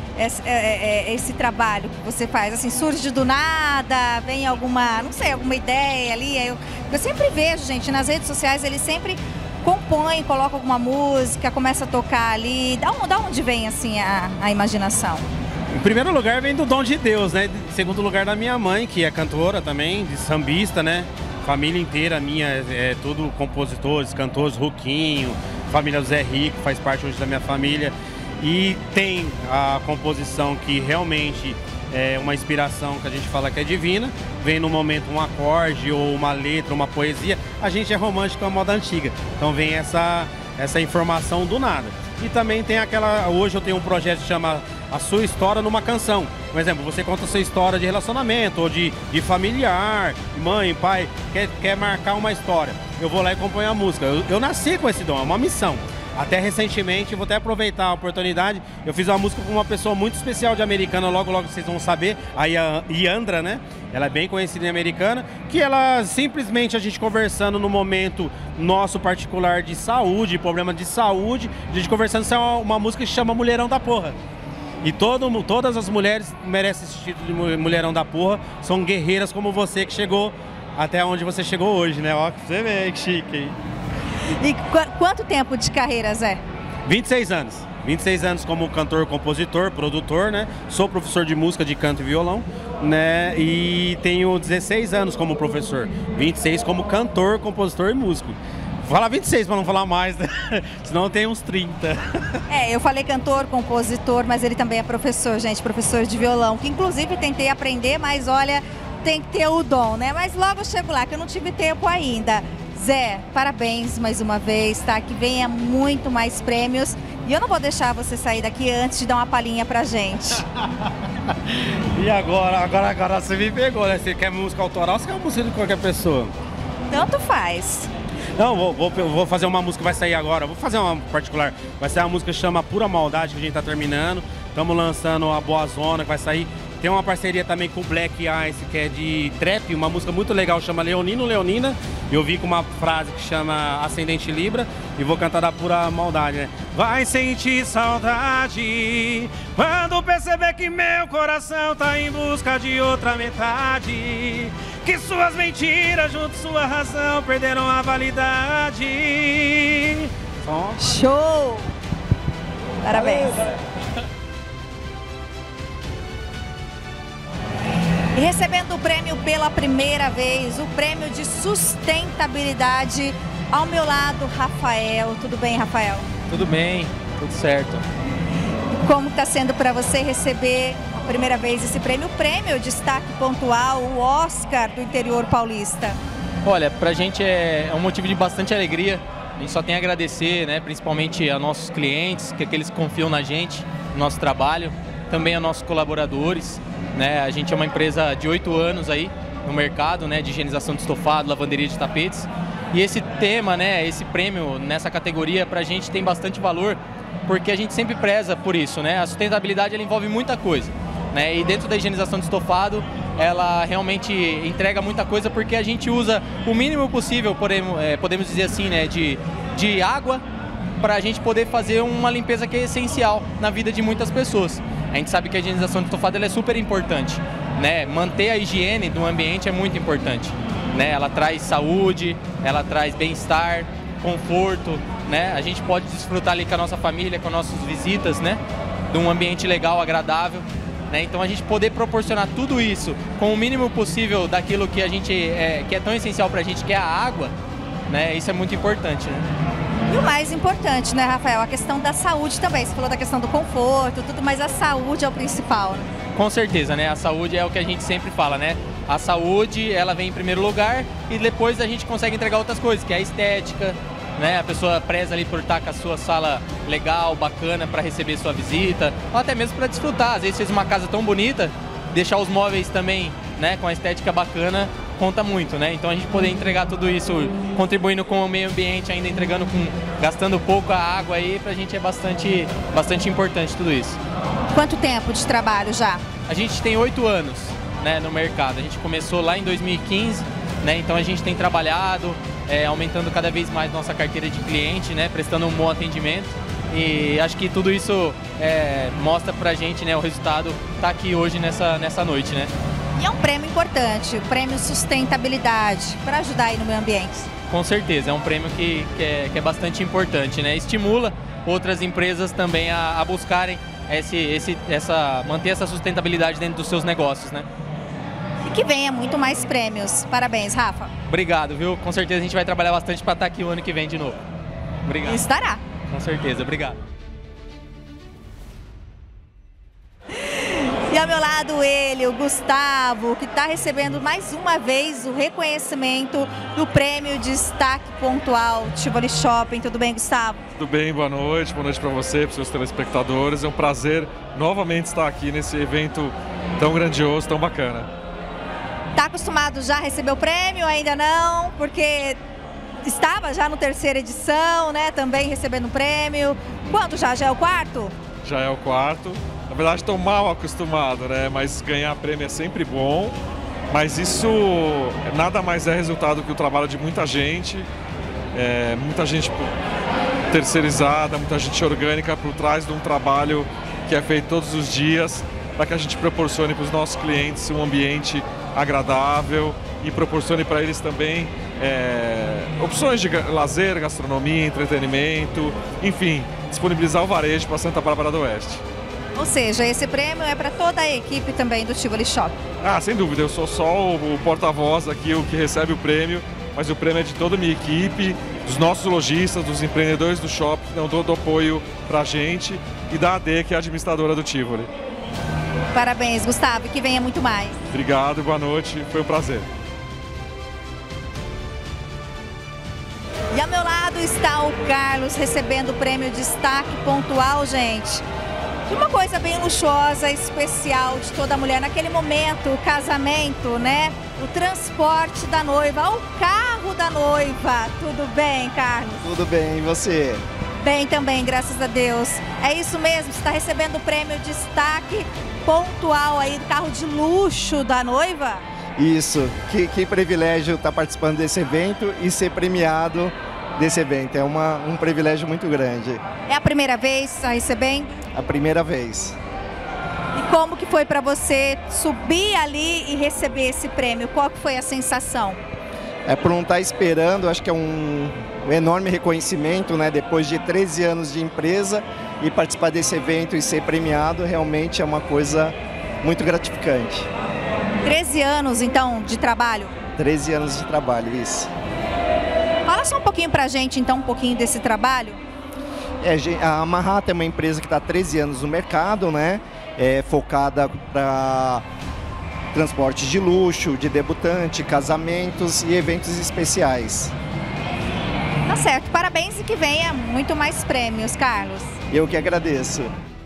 esse trabalho que você faz? Assim, surge do nada, vem alguma, não sei, alguma ideia ali? Eu sempre vejo, gente, nas redes sociais, eles sempre compõem, colocam alguma música, começa a tocar ali. Da onde vem, assim, a imaginação? Em primeiro lugar, vem do dom de Deus, né? Em segundo lugar, da minha mãe, que é cantora também, de sambista, né? Família inteira minha, é tudo compositores, cantores, Ruquinho, família do Zé Rico, faz parte hoje da minha família. E tem a composição que realmente é uma inspiração que a gente fala que é divina, vem no momento um acorde ou uma letra, uma poesia. A gente é romântico à moda antiga, então vem essa informação do nada. E também tem hoje eu tenho um projeto que chama A Sua História numa Canção. Por exemplo, você conta a sua história de relacionamento ou de familiar, mãe, pai, quer marcar uma história. Eu vou lá e componho a música. Eu nasci com esse dom, é uma missão. Até recentemente, vou até aproveitar a oportunidade, eu fiz uma música com uma pessoa muito especial de Americana, logo vocês vão saber, a Yandra, né? Ela é bem conhecida em Americana, que ela simplesmente, a gente conversando no momento nosso particular de saúde, problema de saúde, a gente conversando, isso é uma música que se chama Mulherão da Porra. E todas as mulheres merecem esse título de Mulherão da Porra, são guerreiras como você que chegou até onde você chegou hoje, né? Ó, você vê que chique, hein? E quanto tempo de carreira, Zé? 26 anos. 26 anos como cantor, compositor, produtor, né? Sou professor de música, de canto e violão, né? E tenho 16 anos como professor. 26 como cantor, compositor e músico. Vou falar 26 para não falar mais, né? Senão eu tenho uns 30. Eu falei cantor, compositor, mas ele também é professor, gente. Professor de violão, que inclusive tentei aprender, mas olha, tem que ter o dom, né? Mas logo eu chego lá, que eu não tive tempo ainda. Zé, parabéns mais uma vez, tá? Que venha muito mais prêmios. E eu não vou deixar você sair daqui antes de dar uma palhinha pra gente. E agora você me pegou, né? Você quer música autoral ou você quer música de qualquer pessoa? Tanto faz. Não, vou fazer uma música que vai sair agora. Vou fazer uma particular. Vai sair uma música que chama Pura Maldade, que a gente tá terminando. Estamos lançando a Boa Zona, que vai sair. Tem uma parceria também com o Black Ice, que é de trap, uma música muito legal, chama Leonino Leonina. Eu vi com uma frase que chama Ascendente Libra e vou cantar da Pura Maldade, né? Vai sentir saudade quando perceber que meu coração tá em busca de outra metade, que suas mentiras junto sua razão perderam a validade. Show! Parabéns! E recebendo o prêmio pela primeira vez, o prêmio de sustentabilidade, ao meu lado, Rafael. Tudo bem, Rafael? Tudo bem, tudo certo. Como está sendo para você receber a primeira vez esse prêmio, o prêmio Destaque Pontual, o Oscar do interior paulista? Olha, pra gente é um motivo de bastante alegria. A gente só tem a agradecer, né, principalmente a nossos clientes, que eles confiam na gente, no nosso trabalho, também a nossos colaboradores. Né? A gente é uma empresa de 8 anos aí no mercado, né, de higienização de estofado, lavanderia de tapetes. E esse tema, né, esse prêmio nessa categoria pra gente tem bastante valor, porque a gente sempre preza por isso, né? A sustentabilidade ela envolve muita coisa, né? E dentro da higienização de estofado, ela realmente entrega muita coisa porque a gente usa o mínimo possível, podemos dizer assim, né, de água, para a gente poder fazer uma limpeza que é essencial na vida de muitas pessoas. A gente sabe que a higienização de estofado ela é super importante, né? Manter a higiene do ambiente é muito importante, né? Ela traz saúde, ela traz bem-estar, conforto, né? A gente pode desfrutar ali com a nossa família, com as nossas visitas, né? De um ambiente legal, agradável, né? Então a gente poder proporcionar tudo isso com o mínimo possível daquilo que a gente que é tão essencial para a gente, que é a água, né? Isso é muito importante, né? E o mais importante, né, Rafael? A questão da saúde também. Você falou da questão do conforto, tudo, mas a saúde é o principal, né? Com certeza, né? A saúde é o que a gente sempre fala, né? A saúde, ela vem em primeiro lugar e depois a gente consegue entregar outras coisas, que é a estética, né? A pessoa preza ali por estar com a sua sala legal, bacana para receber sua visita, ou até mesmo para desfrutar. Às vezes fez uma casa tão bonita, deixar os móveis também, né, com a estética bacana, conta muito, né? Então a gente poder entregar tudo isso, contribuindo com o meio ambiente, ainda gastando pouco a água aí, pra gente é bastante importante tudo isso. Quanto tempo de trabalho já? A gente tem 8 anos, né, no mercado. A gente começou lá em 2015, né? Então a gente tem trabalhado, aumentando cada vez mais nossa carteira de cliente, né? Prestando um bom atendimento. E acho que tudo isso mostra pra gente, né, o resultado tá aqui hoje nessa noite, né? E é um prêmio importante, o prêmio Sustentabilidade, para ajudar aí no meio ambiente. Com certeza, é um prêmio que é bastante importante, né? Estimula outras empresas também a buscarem manter essa sustentabilidade dentro dos seus negócios, né? E que venha muito mais prêmios. Parabéns, Rafa. Obrigado, viu? Com certeza a gente vai trabalhar bastante para estar aqui o ano que vem de novo. Obrigado. Estará. Com certeza, obrigado. ao meu lado ele, o Gustavo, que está recebendo mais uma vez o reconhecimento do Prêmio Destaque Pontual Tivoli Shopping. Tudo bem, Gustavo? Tudo bem, boa noite para você, para os seus telespectadores. É um prazer novamente estar aqui nesse evento tão grandioso, tão bacana. Está acostumado já a receber o prêmio? Ainda não, porque estava já na 3ª edição, né? Também recebendo o prêmio. Quanto já? Já é o 4º? Já é o 4º. Na verdade, estou mal acostumado, né? Mas ganhar prêmio é sempre bom. Mas isso nada mais é resultado que o trabalho de muita gente terceirizada, muita gente orgânica por trás de um trabalho que é feito todos os dias para que a gente proporcione para os nossos clientes um ambiente agradável e proporcione para eles também opções de lazer, gastronomia, entretenimento, enfim, disponibilizar o varejo para Santa Bárbara do Oeste. Ou seja, esse prêmio é para toda a equipe também do Tivoli Shopping. Ah, sem dúvida, eu sou só o porta-voz aqui, o que recebe o prêmio, mas o prêmio é de toda a minha equipe, dos nossos lojistas, dos empreendedores do shopping, que dão todo o apoio para a gente, e da AD, que é a administradora do Tivoli. Parabéns, Gustavo, e que venha muito mais. Obrigado, boa noite, foi um prazer. E ao meu lado está o Carlos recebendo o prêmio Destaque Pontual, gente. E uma coisa bem luxuosa, especial de toda mulher naquele momento, o casamento, né? O transporte da noiva, o carro da noiva. Tudo bem, Carlos? Tudo bem, e você? Bem também, graças a Deus. É isso mesmo, você está recebendo o prêmio Destaque Pontual aí do carro de luxo da noiva? Isso, que privilégio estar participando desse evento e ser premiado desse evento. É um privilégio muito grande. É a primeira vez que está recebendo? A primeira vez. E como que foi para você subir ali e receber esse prêmio? Qual que foi a sensação? Por não estar esperando, acho que é um enorme reconhecimento, né? Depois de 13 anos de empresa e participar desse evento e ser premiado, realmente é uma coisa muito gratificante. 13 anos, então, de trabalho? 13 anos de trabalho, isso. Fala só um pouquinho pra gente, então, um pouquinho desse trabalho. A Manhattan é uma empresa que está há 13 anos no mercado, né? Focada para transportes de luxo, de debutante, casamentos e eventos especiais. Tá certo, parabéns e que venha muito mais prêmios, Carlos. Eu que agradeço.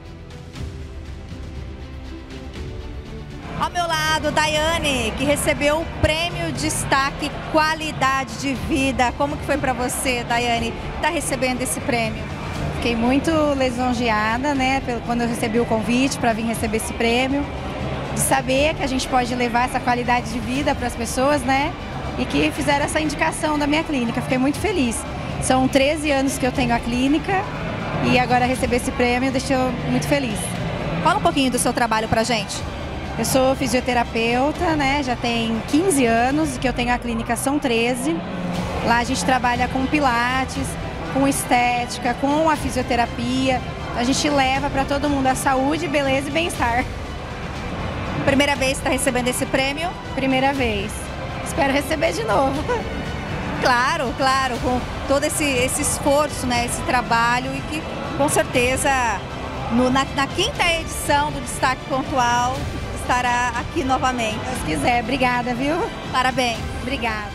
Ao meu lado, Daiane, que recebeu o prêmio Destaque Qualidade de Vida. Como que foi para você, Daiane, estar recebendo esse prêmio? Fiquei muito lisonjeada, né, quando eu recebi o convite para vir receber esse prêmio, de saber que a gente pode levar essa qualidade de vida para as pessoas, né, e que fizeram essa indicação da minha clínica. Fiquei muito feliz. São 13 anos que eu tenho a clínica e agora receber esse prêmio deixou muito feliz. Fala um pouquinho do seu trabalho pra gente. Eu sou fisioterapeuta, né? Já tem 15 anos que eu tenho a clínica, são 13. Lá a gente trabalha com pilates, com estética, com a fisioterapia. A gente leva para todo mundo a saúde, beleza e bem-estar. Primeira vez que está recebendo esse prêmio? Primeira vez. Espero receber de novo. Claro, claro, com todo esse esforço, né? Esse trabalho e que com certeza na 5ª edição do Destaque Pontual estará aqui novamente. Se quiser, obrigada, viu? Parabéns. Obrigada.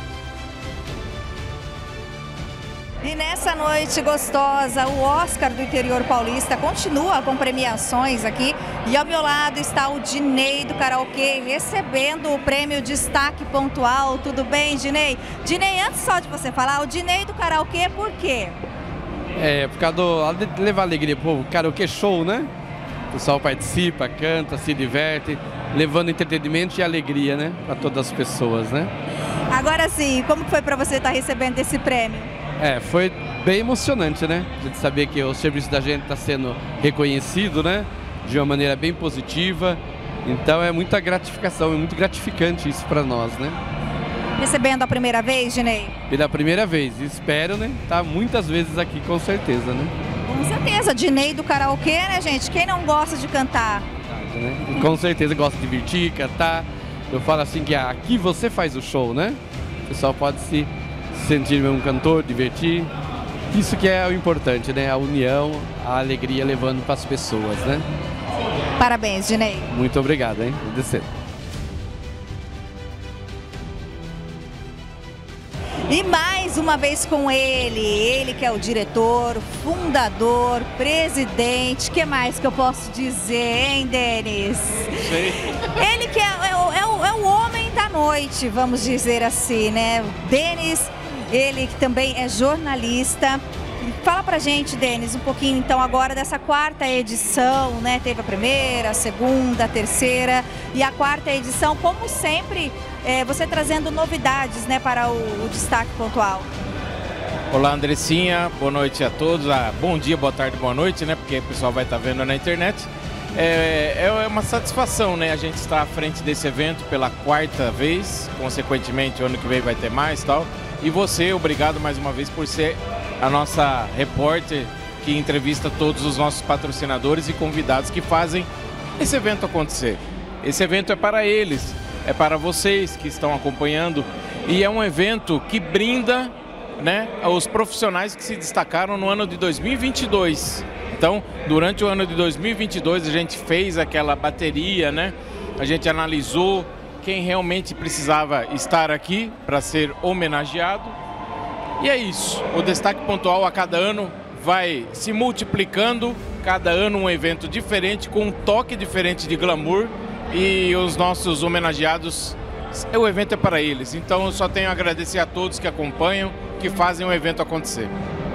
E nessa noite gostosa, o Oscar do Interior Paulista continua com premiações aqui. E ao meu lado está o Dinei do Karaokê, recebendo o prêmio Destaque Pontual. Tudo bem, Dinei? Dinei, antes só de você falar, o Dinei do Karaokê, por quê? Por causa de levar alegria pro povo, karaokê show, né? O pessoal participa, canta, se diverte, levando entretenimento e alegria, né? Para todas as pessoas, né? Agora sim, como foi para você estar recebendo esse prêmio? Foi bem emocionante, né? A gente saber que o serviço da gente está sendo reconhecido, né? De uma maneira bem positiva. Então é muita gratificação, é muito gratificante isso para nós, né? Recebendo a primeira vez, Dinei? Pela primeira vez. Espero, né? Tá muitas vezes aqui, com certeza, né? Com certeza. Dinei do Karaokê, né, gente? Quem não gosta de cantar? Né? Com certeza gosta de divertir, cantar. Eu falo assim que aqui você faz o show, né? O pessoal pode se sentir um cantor, divertir. Isso que é o importante, né? A união, a alegria levando para as pessoas, né? Parabéns, Dinei. Muito obrigado, hein? Descer. E mais uma vez com ele que é o diretor, fundador, presidente, que mais que eu posso dizer, hein, Denis? Sei. Ele que é o homem da noite, vamos dizer assim, né? Denis, ele que também é jornalista. Fala pra gente, Denis, um pouquinho então agora dessa quarta edição, né? Teve a primeira, a segunda, a terceira e a quarta edição, como sempre, você trazendo novidades, né, para o Destaque Pontual. Olá, Andressinha, boa noite a todos, bom dia, boa tarde, boa noite, né, porque o pessoal vai estar vendo na internet. É uma satisfação, né, a gente estar à frente desse evento pela quarta vez, consequentemente o ano que vem vai ter mais e tal. E você, obrigado mais uma vez por ser a nossa repórter que entrevista todos os nossos patrocinadores e convidados que fazem esse evento acontecer. Esse evento é para eles, é para vocês que estão acompanhando e é um evento que brinda, né, os profissionais que se destacaram no ano de 2022. Então, durante o ano de 2022 a gente fez aquela bateria, né? A gente analisou quem realmente precisava estar aqui para ser homenageado. E é isso, o Destaque Pontual a cada ano vai se multiplicando, cada ano um evento diferente, com um toque diferente de glamour e os nossos homenageados, o evento é para eles. Então eu só tenho a agradecer a todos que acompanham, que fazem o evento acontecer.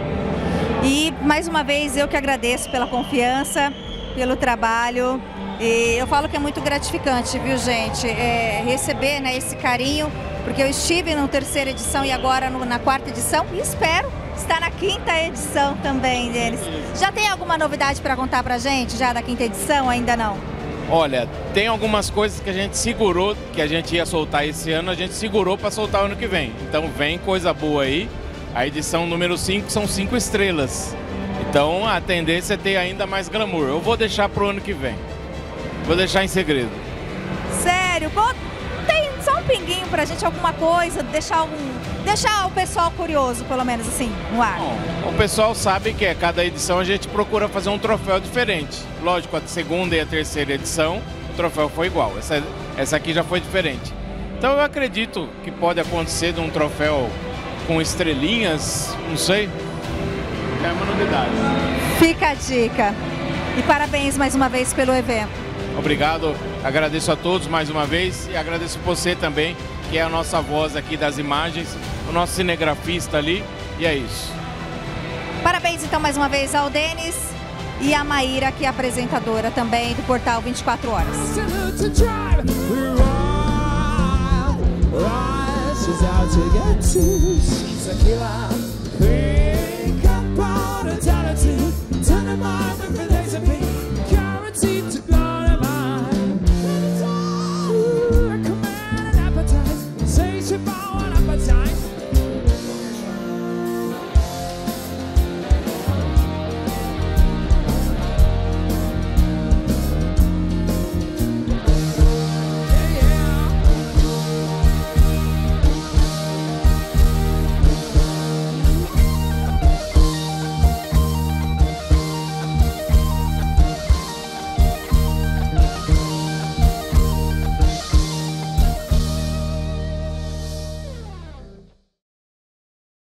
E mais uma vez eu que agradeço pela confiança, pelo trabalho. E eu falo que é muito gratificante, viu, gente, receber, né, esse carinho, porque eu estive na terceira edição e agora na quarta edição e espero estar na quinta edição também deles. Já tem alguma novidade para contar pra gente, já da quinta edição? Ainda não? Olha, tem algumas coisas que a gente segurou, que a gente ia soltar esse ano, a gente segurou para soltar o ano que vem. Então vem coisa boa aí. A edição número 5 são 5 estrelas. Então a tendência é ter ainda mais glamour. Eu vou deixar pro ano que vem. Vou deixar em segredo. Sério? Tem só um pinguinho pra gente, alguma coisa, deixar o pessoal curioso, pelo menos assim, no ar. Bom, o pessoal sabe que a cada edição a gente procura fazer um troféu diferente. Lógico, a segunda e a terceira edição, o troféu foi igual. Essa aqui já foi diferente. Então eu acredito que pode acontecer de um troféu com estrelinhas, não sei. É uma novidade. Fica a dica. E parabéns mais uma vez pelo evento. Obrigado, agradeço a todos mais uma vez e agradeço você também, que é a nossa voz aqui das imagens, o nosso cinegrafista ali, e é isso. Parabéns então mais uma vez ao Denis e a Maíra, que é apresentadora também do Portal 24 Horas. She's a killer, think about eternity.